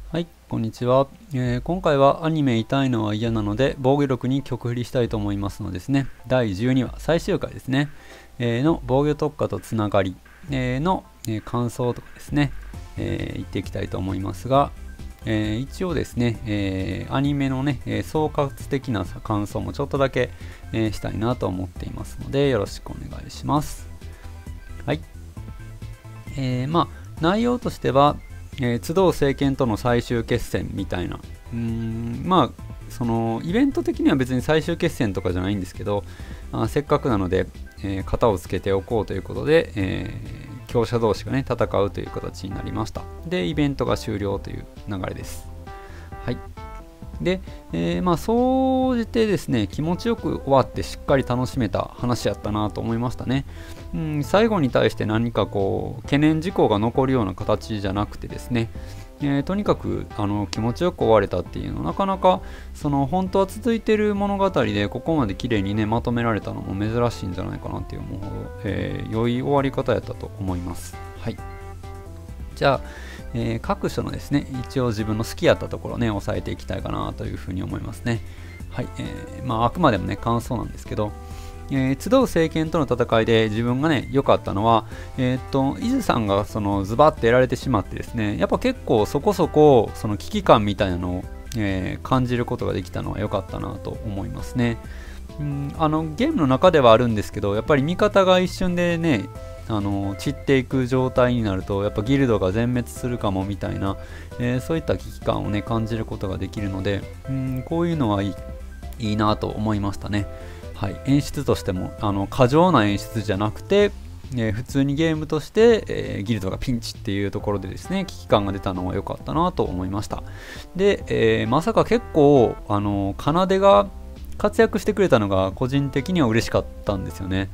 はい、こんにちは。今回はアニメ痛いのは嫌なので防御力に曲振りしたいと思いますのですね。第12話最終回ですね、の防御特化とつながり、の、感想とかですね、言っていきたいと思いますが、一応ですね、アニメのね、総括的な感想もちょっとだけ、したいなと思っていますのでよろしくお願いします。はい。内容としては集う政権との最終決戦みたいな、そのイベント的には別に最終決戦とかじゃないんですけど、せっかくなので、型をつけておこうということで、強者同士がね戦うという形になりました。でイベントが終了という流れです。はい。で、総じてですね、気持ちよく終わってしっかり楽しめた話やったなと思いましたね。最後に対して何かこう懸念事項が残るような形じゃなくてですね、とにかく気持ちよく終われたっていうのなかなか本当は続いてる物語でここまで綺麗にねまとめられたのも珍しいんじゃないかなっていう思うほど、良い終わり方やったと思います。はい。じゃあ各所のですね一応自分の好きやったところね押さえていきたいかなというふうに思いますね。はい。あくまでもね感想なんですけど、集う政権との戦いで自分がね良かったのは、伊豆さんがズバッてやられてしまってですね、やっぱ結構そこそこ危機感みたいなのを、感じることができたのは良かったなと思いますね。ゲームの中ではあるんですけど、やっぱり味方が一瞬でね散っていく状態になるとやっぱギルドが全滅するかもみたいな、そういった危機感をね感じることができるので、こういうのはいいなと思いましたね。はい、演出としても過剰な演出じゃなくて、普通にゲームとして、ギルドがピンチっていうところでですね危機感が出たのは良かったなと思いました。で、まさか結構奏が活躍してくれたのが個人的には嬉しかったんですよね。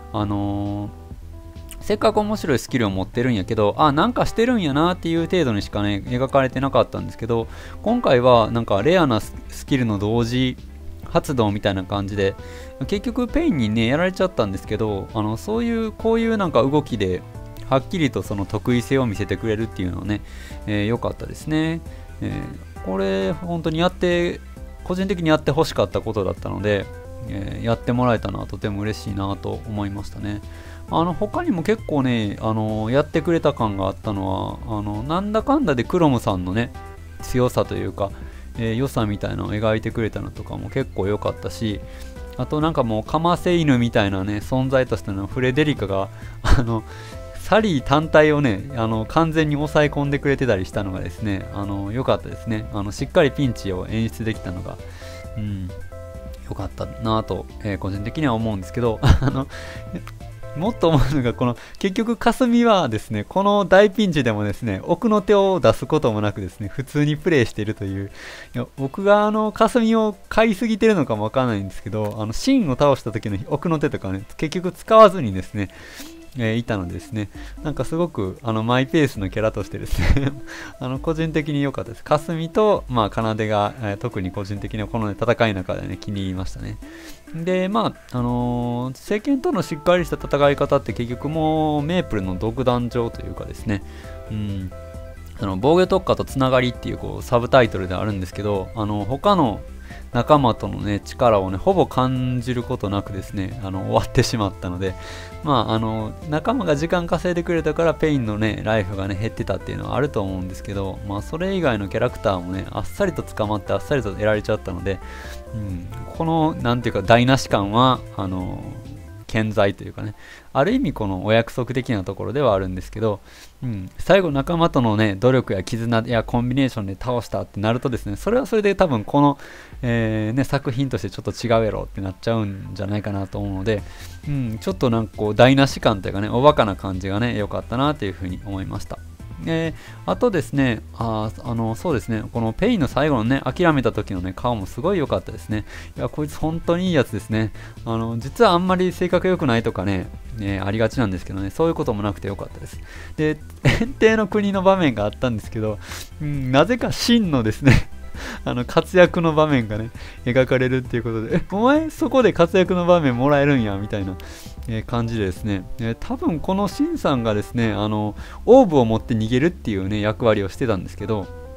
せっかく面白いスキルを持ってるんやけど、なんかしてるんやなっていう程度にしかね描かれてなかったんですけど、今回はなんかレアなスキルの同時発動みたいな感じで結局ペインにねやられちゃったんですけど、こういうなんか動きではっきりとその得意性を見せてくれるっていうのはね良かったですね。これ本当に個人的にやってほしかったことだったので、やってもらえたのはとても嬉しいなと思いましたね。他にも結構ねやってくれた感があったのはなんだかんだでクロムさんのね強さというか良さみたいなのを描いてくれたのとかも結構良かったし、あとなんかもうかませ犬みたいなね存在としてのフレデリカがサリー単体をね完全に抑え込んでくれてたりしたのがですね良かったですね。しっかりピンチを演出できたのが良かったなと、個人的には思うんですけどもっと思うのが結局霞はですねこの大ピンチでもですね奥の手を出すこともなくですね普通にプレイしているという、僕が霞を買いすぎてるのかもわからないんですけどシンを倒した時の奥の手とかね結局使わずにですねいたのでですね、なんかすごくマイペースのキャラとしてですね個人的に良かったです。霞と奏が、特に個人的にはこの、ね、戦いの中でね気に入りましたね。で政権とのしっかりした戦い方って結局もうメープルの独壇場というかですね、防御特化とつながりっていうサブタイトルであるんですけど、他の仲間とのね力をねほぼ感じることなくですね終わってしまったので、仲間が時間稼いでくれたからペインのねライフがね減ってたっていうのはあると思うんですけど、それ以外のキャラクターもねあっさりと捕まってあっさりと得られちゃったので、このなんていうか台無し感は健在というかね、ある意味このお約束的なところではあるんですけど、最後仲間とのね努力や絆やコンビネーションで倒したってなるとですね、それはそれで多分この、作品としてちょっと違うやろってなっちゃうんじゃないかなと思うので、ちょっとなんか台無し感というかねおバカな感じがね良かったなというふうに思いました。あとですね、そうですね、このペインの最後のね、諦めた時のね、顔もすごい良かったですね。いや、こいつ本当にいいやつですね。実はあんまり性格良くないとかね、ありがちなんですけどね、そういうこともなくて良かったです。で、天帝の国の場面があったんですけど、なぜか真のですね、活躍の場面がね、描かれるっていうことで、お前そこで活躍の場面もらえるんや、みたいな、感じでですね、多分このシンさんがですね、オーブを持って逃げるっていうね、役割をしてたんですけど、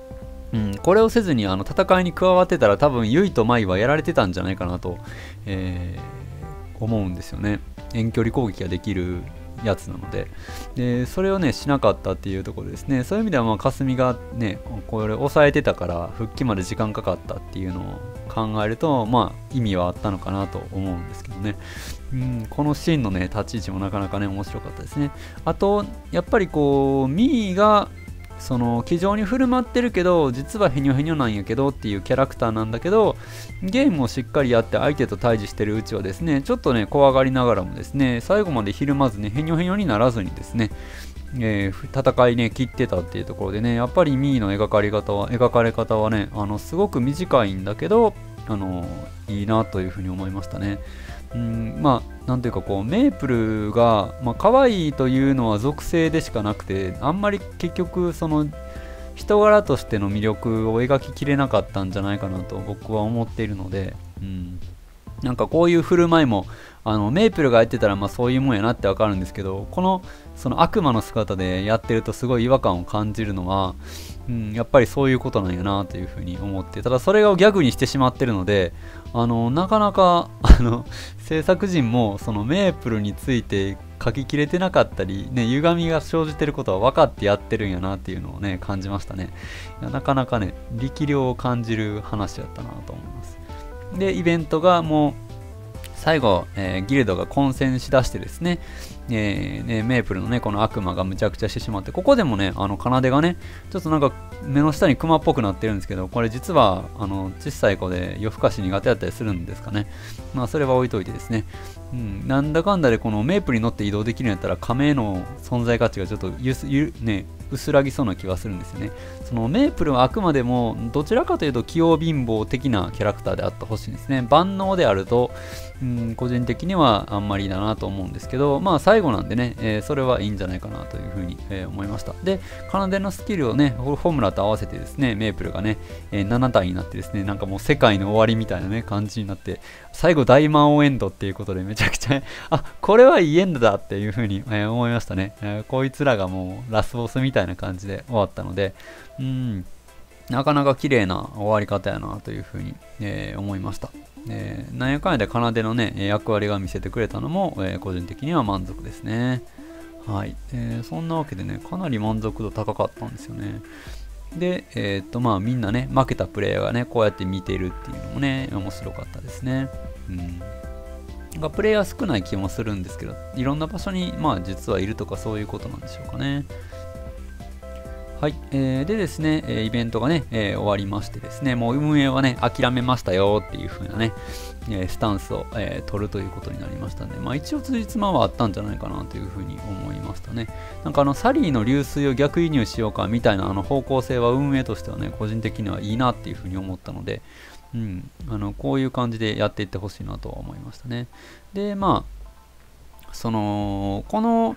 これをせずに戦いに加わってたら多分ユイとマイはやられてたんじゃないかなと、思うんですよね。遠距離攻撃ができるやつなので、それをねしなかったっていうところですね。そういう意味ではまあ霞がねこれ抑えてたから復帰まで時間かかったっていうのを考えるとまあ意味はあったのかなと思うんですけどね。このシーンのね立ち位置もなかなかね面白かったですね。あとやっぱりこうミーがその気丈に振る舞ってるけど実はヘニョヘニョなんやけどっていうキャラクターなんだけど、ゲームをしっかりやって相手と対峙してるうちはですねちょっとね怖がりながらもですね最後までひるまずねヘニョヘニョにならずにですね、戦いね切ってたっていうところでね、やっぱりミーの描かれ方はねすごく短いんだけどいいなというふうに思いましたね。まあなんていうかこうメープルが、可愛いというのは属性でしかなくて、あんまり結局その人柄としての魅力を描ききれなかったんじゃないかなと僕は思っているので、なんかこういう振る舞いもメープルがやってたらそういうもんやなってわかるんですけど、その悪魔の姿でやってるとすごい違和感を感じるのは、やっぱりそういうことなんやなというふうに思って、ただそれをギャグにしてしまってるのでなかなか制作陣もそのメープルについて書ききれてなかったり、歪みが生じてることは分かってやってるんやなっていうのをね感じましたね。なかなかね力量を感じる話だったなと思います。でイベントがもう最後、ギルドが混戦しだしてですね、メープルのねこの悪魔がむちゃくちゃしてしまって、ここでもね奏がねちょっとなんか目の下にクマっぽくなってるんですけど、これ実は小さい子で夜更かし苦手だったりするんですかね。それは置いといてですね、なんだかんだでこのメープルに乗って移動できるんやったら亀の存在価値がちょっと薄らぎそうな気がするんですよね。そのメープルはあくまでもどちらかというと器用貧乏的なキャラクターであってほしいんですね。万能であると個人的にはあんまりだなと思うんですけど、最後なんでね、それはいいんじゃないかなというふうに、思いました。で奏のスキルをねフォームラと合わせてですねメープルがね、7体になってですね、なんかもう世界の終わりみたいなね感じになって、最後大魔王エンドっていうことでめちゃくちゃこれはいいエンドだっていうふうに、思いましたね。こいつらがもうラスボスみたいな感じで終わったので、なかなか綺麗な終わり方やなというふうに、思いました。なんやかんやで奏のね役割が見せてくれたのも、個人的には満足ですね。はい、そんなわけでねかなり満足度高かったんですよね。でみんなね負けたプレイヤーがねこうやって見てるっていうのもね面白かったですね。なんかプレイヤー少ない気もするんですけど、いろんな場所に実はいるとかそういうことなんでしょうかね。はい、でですね、イベントがね、終わりましてですね、もう運営はね、諦めましたよっていう風なね、スタンスを、取るということになりましたんで、一応辻褄はあったんじゃないかなという風に思いましたね。なんかサリーの流水を逆輸入しようかみたいな方向性は運営としてはね、個人的にはいいなっていう風に思ったので、こういう感じでやっていってほしいなとは思いましたね。で、この、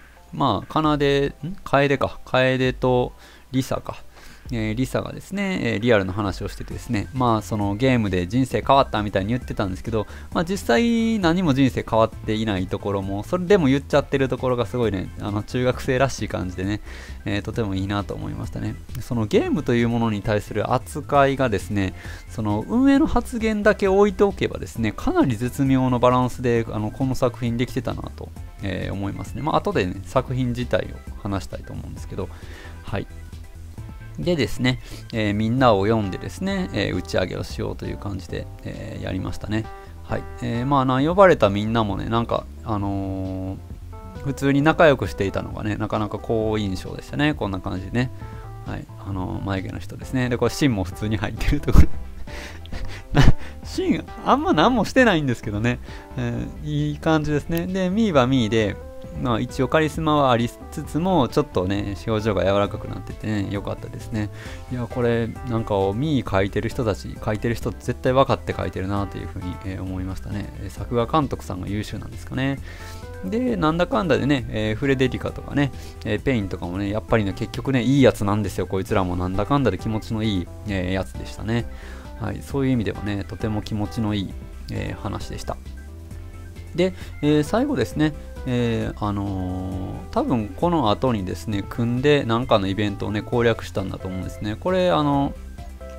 楓とリサか。リサがですね、リアルの話をしててですね、そのゲームで人生変わったみたいに言ってたんですけど、実際何も人生変わっていないところも、それでも言っちゃってるところがすごいね、中学生らしい感じでね、とてもいいなと思いましたね。そのゲームというものに対する扱いがですね、その運営の発言だけ置いておけばですね、かなり絶妙なバランスでこの作品できてたなと、思いますね。後でね、作品自体を話したいと思うんですけど、はい。でですね、みんなを呼んでですね、打ち上げをしようという感じで、やりましたね。はい。呼ばれたみんなもね、なんか、普通に仲良くしていたのがね、なかなか好印象でしたね。こんな感じでね。はい。眉毛の人ですね。で、これ、芯も普通に入ってるところ。芯、あんま何もしてないんですけどね。いい感じですね。で、ミーはミーで、一応カリスマはありつつもちょっとね表情が柔らかくなっててね良かったですね。いやこれなんかミー書いてる人絶対分かって書いてるなというふうに、思いましたね。作画監督さんが優秀なんですかね。でなんだかんだでね、フレデリカとかね、ペインとかもねやっぱりね結局ねいいやつなんですよ。こいつらもなんだかんだで気持ちのいい、やつでしたね。はい、そういう意味ではねとても気持ちのいい、話でした。で、最後ですね多分この後にですね組んで何かのイベントをね攻略したんだと思うんですね。これ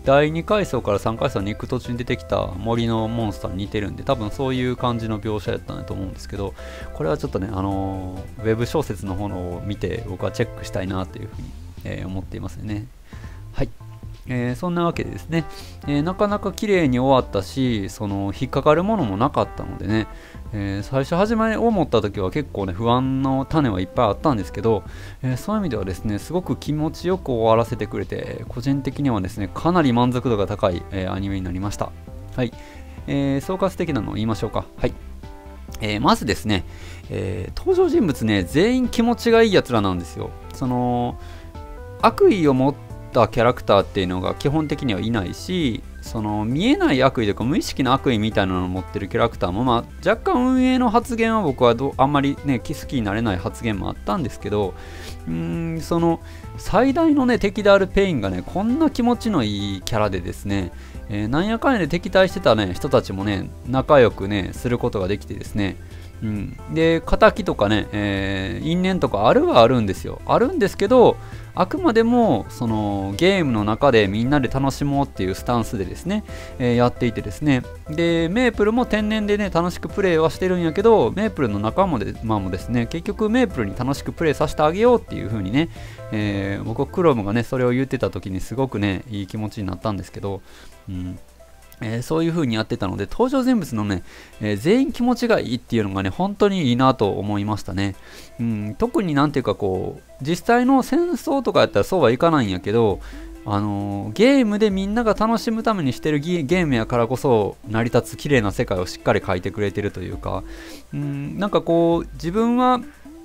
第2階層から3階層に行く途中に出てきた森のモンスターに似てるんで、多分そういう感じの描写やったんだと思うんですけど、これはちょっとね、ウェブ小説の方を見て僕はチェックしたいなというふうに、思っていますよね。はい。そんなわけでですね、なかなか綺麗に終わったし、引っかかるものもなかったのでね、最初始め思った時は結構ね不安の種はいっぱいあったんですけど、そういう意味ではですねすごく気持ちよく終わらせてくれて、個人的にはですねかなり満足度が高い、アニメになりました。はい、総括的なのを言いましょうか。はい、まずですね、登場人物ね全員気持ちがいいやつらなんですよ。悪意を持ったキャラクターっていうのが基本的にはいないし、見えない悪意というか無意識の悪意みたいなのを持ってるキャラクターも、若干運営の発言は僕はあんまりね好きになれない発言もあったんですけど、最大のね敵であるペインがねこんな気持ちのいいキャラでですね、なんやかんやで敵対してたね人たちもね仲良くねすることができてですね、で仇とかね、因縁とかあるはあるんですよ。あるんですけど、あくまでもゲームの中でみんなで楽しもうっていうスタンスでですね、やっていてですね、でメープルも天然でね楽しくプレイはしてるんやけど、メープルの仲間もですね結局メープルに楽しくプレイさせてあげようっていう風にね、僕はクロムがねそれを言ってた時にすごくねいい気持ちになったんですけど、そういう風にやってたので、登場人物のね、全員気持ちがいいっていうのがね本当にいいなと思いましたね。特になんていうか実際の戦争とかやったらそうはいかないんやけど、ゲームでみんなが楽しむためにしてるゲームやからこそ成り立つ綺麗な世界をしっかり描いてくれてるというか、なんか自分は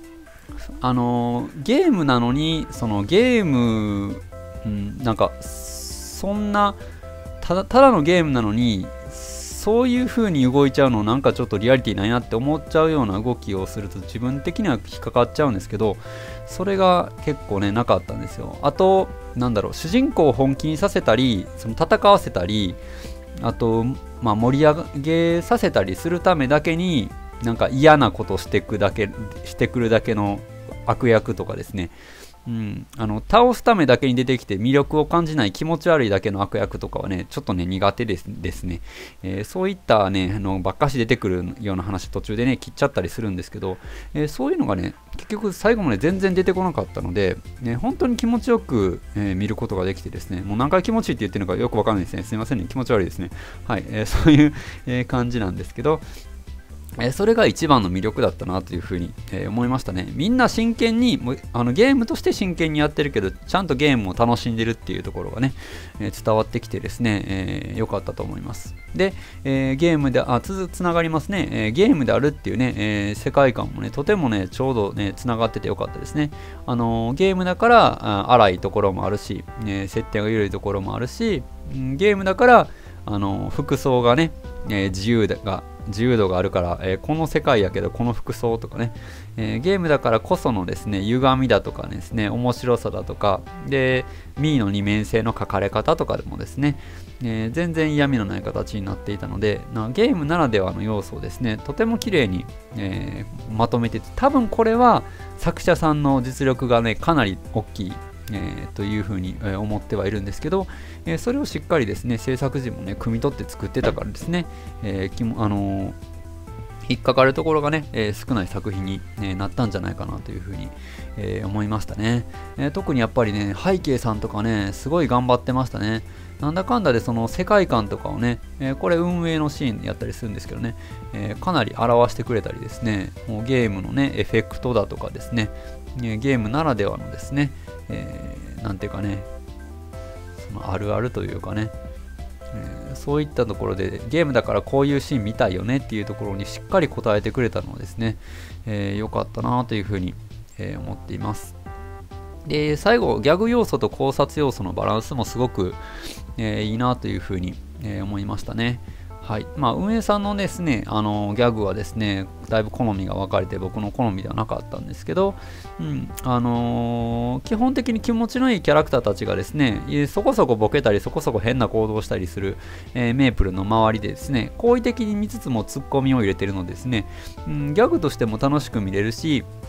ゲームなのにゲーム、なんかそんなただのゲームなのにそういう風に動いちゃうのなんかちょっとリアリティないなって思っちゃうような動きをすると自分的には引っかかっちゃうんですけど、それが結構ねなかったんですよ。あと主人公を本気にさせたり戦わせたり、あと盛り上げさせたりするためだけになんか嫌なことしてくるだけの悪役とかですね、倒すためだけに出てきて魅力を感じない気持ち悪いだけの悪役とかはねちょっとね苦手ですね。そういったねばっかし出てくるような話途中でね切っちゃったりするんですけど、そういうのがね結局最後まで全然出てこなかったので、本当に気持ちよく、見ることができてですね、もう何回気持ちいいって言ってるのかよくわかんないですね。すいませんね、気持ち悪いですね。はい、そういう、感じなんですけど、それが一番の魅力だったなというふうに、思いましたね。みんな真剣にゲームとして真剣にやってるけどちゃんとゲームを楽しんでるっていうところがね、伝わってきてですね、良かったと思います。で、ゲームでつながりますね、ゲームであるっていうね、世界観もねとてもねちょうどねつながってて良かったですね。ゲームだから荒いところもあるし、設定が緩いところもあるし、ゲームだから服装がね、自由度があるから、この世界やけどこの服装とかね、ゲームだからこそのですね歪みだとかですね面白さだとかでミーの二面性の書かれ方とかでもですね、全然嫌味のない形になっていたのでゲームならではの要素をですねとても綺麗に、まとめてて、多分これは作者さんの実力がねかなり大きいというふうに思ってはいるんですけど、それをしっかりですね制作陣もね汲み取って作ってたからですね、引っかかるところがね、少ない作品に、なったんじゃないかなというふうに、思いましたね。特にやっぱりね背景さんとかねすごい頑張ってましたね。なんだかんだでその世界観とかをね、これ運営のシーンでやったりするんですけどね、かなり表してくれたりですね、もうゲームのねエフェクトだとかですね、ゲームならではのですね、なんていうかねそのあるあるというかね、そういったところでゲームだからこういうシーン見たいよねっていうところにしっかり答えてくれたのはですね、良かったなというふうに、思っています。で最後ギャグ要素と考察要素のバランスもすごく、いいなというふうに、思いましたね。はい、運営さんのですねギャグはですねだいぶ好みが分かれて僕の好みではなかったんですけど、基本的に気持ちのいいキャラクターたちがですねそこそこボケたりそこそこ変な行動をしたりする、メープルの周りでですね好意的に見つつもツッコミを入れてるのですね、ギャグとしても楽しく見れるし、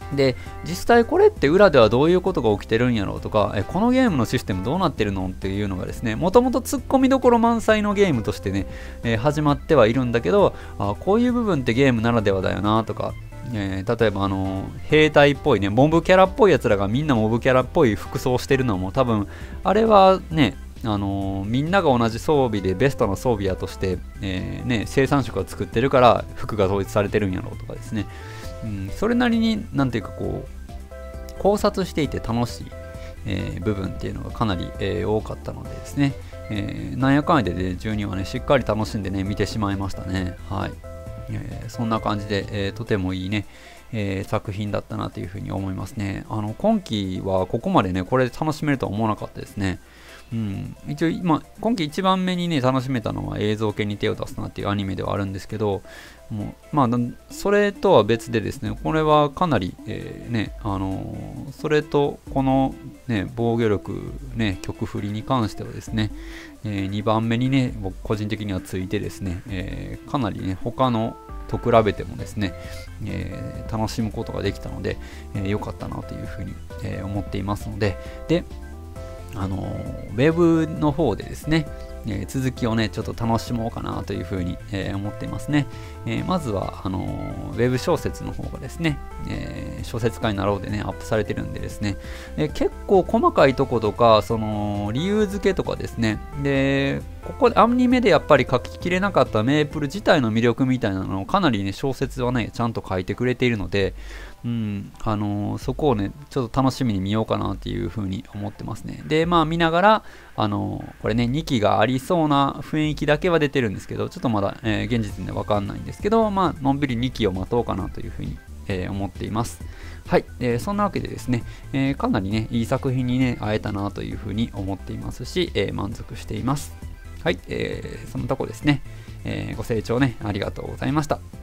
で、実際これって裏ではどういうことが起きてるんやろうとか、このゲームのシステムどうなってるのっていうのがですね、もともと突っ込みどころ満載のゲームとしてね、始まってはいるんだけど、こういう部分ってゲームならではだよなとか、例えば兵隊っぽいね、モブキャラっぽいやつらがみんなモブキャラっぽい服装してるのも多分、あれはね、みんなが同じ装備でベストな装備やとして、ね、生産職が作ってるから服が統一されてるんやろうとかですね、それなりになんていうかこう考察していて楽しい、部分っていうのがかなり、多かったのでですね、なんやかんやで、ね、12話ねしっかり楽しんでね見てしまいましたね。はい、そんな感じで、とてもいいね、作品だったなというふうに思いますね。今期はここまでねこれで楽しめるとは思わなかったですね。一応今期一番目にね楽しめたのは映像系に手を出すなっていうアニメではあるんですけど、もうそれとは別でですね、これはかなり、それとこの、ね、防御力、ね、曲振りに関してはですね、2番目にね僕個人的にはついてですね、かなりね他のと比べてもですね、楽しむことができたので、良かったなというふうに、思っていますので、ウェブの方でですね、続きをねちょっと楽しもうかなというふうに、思っていますね。まずはウェブ小説の方がですね、小説家になろうでねアップされてるんでですね、結構細かいとことかその理由付けとかですね、でここでアニメでやっぱり書ききれなかったメープル自体の魅力みたいなのをかなりね小説はねちゃんと書いてくれているので、そこをねちょっと楽しみに見ようかなっていうふうに思ってますね。で見ながらこれね2期がありそうな雰囲気だけは出てるんですけど、ちょっとまだ、現時点で分かんないんですけど、のんびり2期を待とうかなというふうに、思っています。はい、そんなわけでですね、かなりねいい作品にね会えたなというふうに思っていますし、満足しています。はい、そのとこですね、ご清聴ねありがとうございました。